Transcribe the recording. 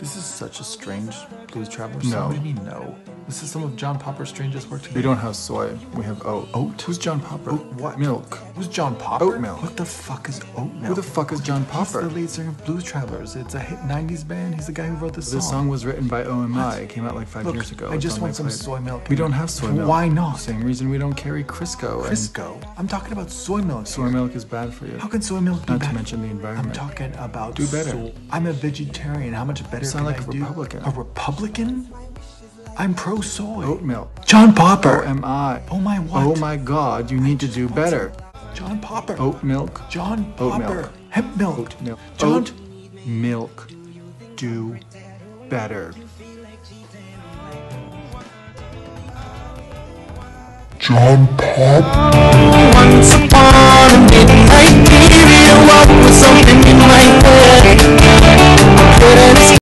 This is such a strange Blues Traveler No. song. What do you mean, no? This is some of John Popper's strangest work together. We don't have soy. We have oat. Oat? Who's John Popper? Oat what? Milk. Who's John Popper? Oat milk. What the fuck is oat milk? Who the fuck is John He's Popper? the lead singer of Blues Travelers. It's a hit 90s band. He's the guy who wrote this song. This song was written by OMI. It came out like 5 Look, years ago. I It's just on want my some plate. soy milk. We don't have soy milk. Why not? Same reason we don't carry Crisco. and Crisco? I'm talking about soy milk. Soy milk is bad for you. How can soy milk be Not bad? to mention the environment. I'm talking about Do better. I'm a vegetarian. How much better sound can like I a do? Republican. A Republican? I'm pro soy. Oat milk. John Popper. OMI. Oh my what? Oh my God! You need to do better. John Popper. Oat milk. John Oat Popper. milk. Hemp milk. Oat milk. John. Oat milk. Do better. John Pop. Once upon a midnight period, what was something in my head? I couldn't